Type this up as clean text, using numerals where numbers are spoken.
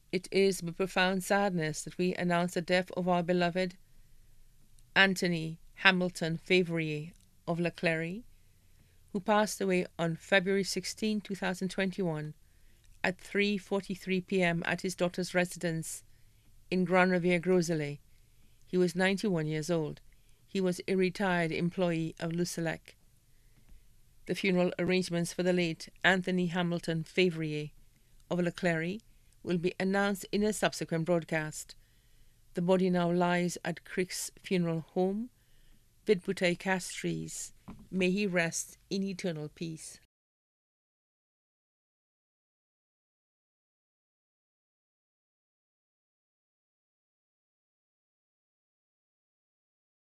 It is with profound sadness that we announce the death of our beloved Antony Hamilton Fevrier of La Clery, who passed away on February 16, 2021 at 3:43 p.m. at his daughter's residence in Grand Riviere Groselet. He was 91 years old. He was a retired employee of Lucelec. The funeral arrangements for the late Antony Hamilton Fevrier of La Clery will be announced in a subsequent broadcast. The body now lies at Crick's Funeral Home, Vidbouteille Castries. May he rest in eternal peace.